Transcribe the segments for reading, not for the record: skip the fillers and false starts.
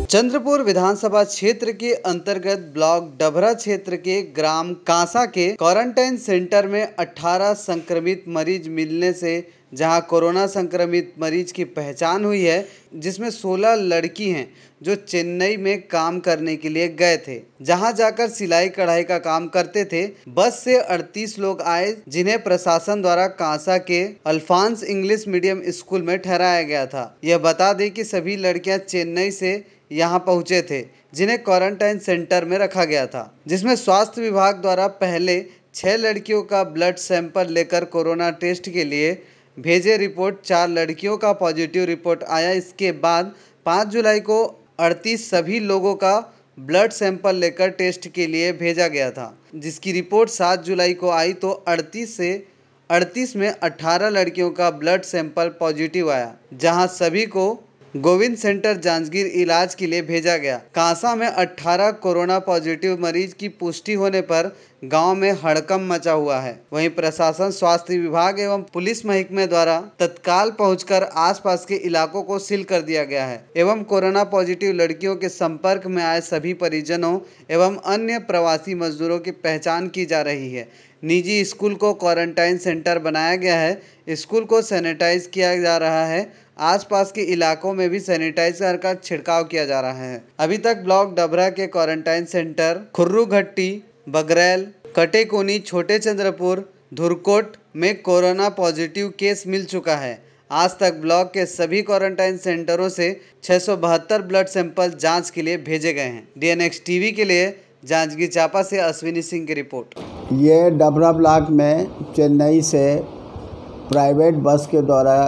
चंद्रपुर विधानसभा क्षेत्र के अंतर्गत ब्लॉक डभरा क्षेत्र के ग्राम कांसा के क्वारंटाइन सेंटर में 18 संक्रमित मरीज मिलने से जहां कोरोना संक्रमित मरीज की पहचान हुई है, जिसमें 16 लड़की हैं जो चेन्नई में काम करने के लिए गए थे, जहां जाकर सिलाई कढ़ाई का काम करते थे। बस से 38 लोग आए, जिन्हें प्रशासन द्वारा कांसा के अल्फांस इंग्लिश मीडियम स्कूल में ठहराया गया था। यह बता दें कि सभी लड़कियां चेन्नई से यहां पहुंचे थे, जिन्हें क्वारंटाइन सेंटर में रखा गया था, जिसमें स्वास्थ्य विभाग द्वारा पहले 6 लड़कियों का ब्लड सैंपल लेकर कोरोना टेस्ट के लिए भेजे। रिपोर्ट 4 लड़कियों का पॉजिटिव रिपोर्ट आया। इसके बाद 5 जुलाई को 38 सभी लोगों का ब्लड सैंपल लेकर टेस्ट के लिए भेजा गया था, जिसकी रिपोर्ट 7 जुलाई को आई तो 38 में 18 लड़कियों का ब्लड सैंपल पॉजिटिव आया, जहां सभी को गोविंद सेंटर जांजगीर इलाज के लिए भेजा गया। कांसा में 18 कोरोना पॉजिटिव मरीज की पुष्टि होने पर गांव में हड़कंप मचा हुआ है। वहीं प्रशासन, स्वास्थ्य विभाग एवं पुलिस महकमे द्वारा तत्काल पहुंचकर आसपास के इलाकों को सील कर दिया गया है एवं कोरोना पॉजिटिव लड़कियों के संपर्क में आए सभी परिजनों एवं अन्य प्रवासी मजदूरों की पहचान की जा रही है। निजी स्कूल को क्वारंटाइन सेंटर बनाया गया है। स्कूल को सैनिटाइज किया जा रहा है। आसपास के इलाकों में भी सैनिटाइजर का छिड़काव किया जा रहा है। अभी तक ब्लॉक डभरा के क्वारंटाइन सेंटर खुर्रुघट्टी, बगरैल, कटेकोनी, छोटे चंद्रपुर, धुरकोट में कोरोना पॉजिटिव केस मिल चुका है। आज तक ब्लॉक के सभी क्वारंटाइन सेंटरों से 672 ब्लड सैंपल जांच के लिए भेजे गए हैं। DNX टीवी के लिए जांजगीर चांपा से अश्विनी सिंह की रिपोर्ट। ये डभरा ब्लॉक में चेन्नई से प्राइवेट बस के द्वारा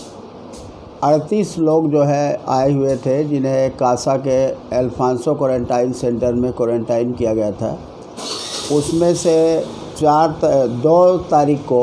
38 लोग जो है आए हुए थे, जिन्हें कांसा के अल्फांसो क्वारंटाइन सेंटर में क्वारंटाइन किया गया था। उसमें से 2 तारीख को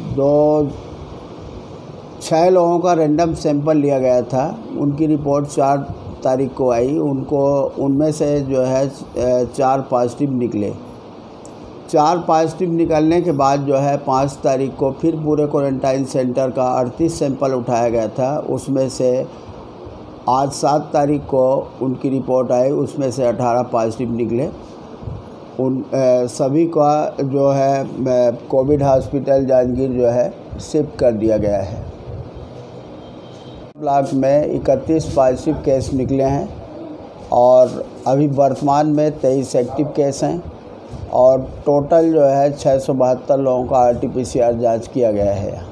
6 लोगों का रैंडम सैंपल लिया गया था। उनकी रिपोर्ट 4 तारीख को आई। उनमें से जो है 4 पॉजिटिव निकले। 4 पॉजिटिव निकलने के बाद जो है 5 तारीख को फिर पूरे क्वारंटाइन सेंटर का 38 सैंपल उठाया गया था। उसमें से आज 7 तारीख को उनकी रिपोर्ट आई, उसमें से 18 पॉजिटिव निकले। उन सभी का जो है कोविड हॉस्पिटल जांजगीर जो है शिफ्ट कर दिया गया है। ब्लॉक में 31 पॉजिटिव केस निकले हैं और अभी वर्तमान में 23 एक्टिव केस हैं और टोटल जो है 672 लोगों का RT-PCR जांच किया गया है।